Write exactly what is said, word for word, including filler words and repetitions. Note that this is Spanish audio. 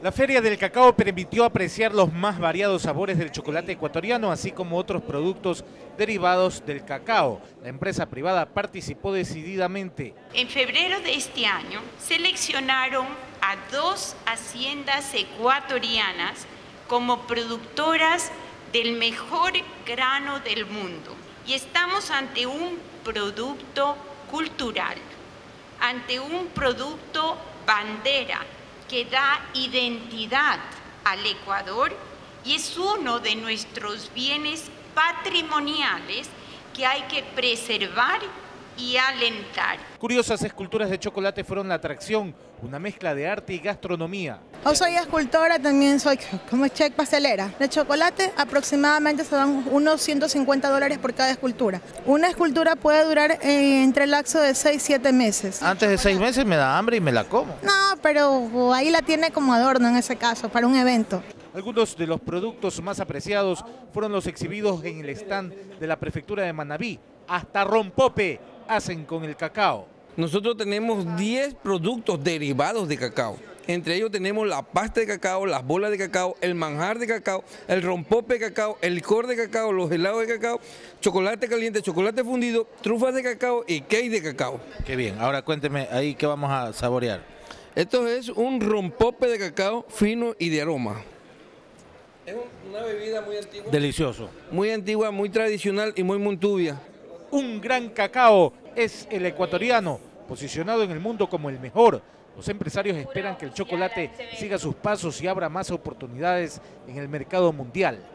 La Feria del Cacao permitió apreciar los más variados sabores del chocolate ecuatoriano, así como otros productos derivados del cacao. La empresa privada participó decididamente. En febrero de este año seleccionaron a dos haciendas ecuatorianas como productoras del mejor grano del mundo. Y estamos ante un producto cultural, ante un producto bandera, que da identidad al Ecuador y es uno de nuestros bienes patrimoniales que hay que preservar y alentar. Curiosas esculturas de chocolate fueron la atracción, una mezcla de arte y gastronomía. Yo soy escultora, también soy como chef pastelera. De chocolate aproximadamente se dan unos ciento cincuenta dólares por cada escultura. Una escultura puede durar eh, entre el lapso de seis a siete meses. Antes de seis meses me da hambre y me la como. No, pero ahí la tiene como adorno en ese caso, para un evento. Algunos de los productos más apreciados fueron los exhibidos en el stand de la prefectura de Manabí. Hasta rompope hacen con el cacao. Nosotros tenemos diez productos derivados de cacao. Entre ellos tenemos la pasta de cacao, las bolas de cacao, el manjar de cacao, el rompope de cacao, el licor de cacao, los helados de cacao, chocolate caliente, chocolate fundido, trufas de cacao y cake de cacao. Qué bien, ahora cuénteme ahí qué vamos a saborear. Esto es un rompope de cacao fino y de aroma. Es una bebida muy antigua. Delicioso. Muy antigua, muy tradicional y muy montubia. Un gran cacao es el ecuatoriano, posicionado en el mundo como el mejor. Los empresarios esperan que el chocolate siga sus pasos y abra más oportunidades en el mercado mundial.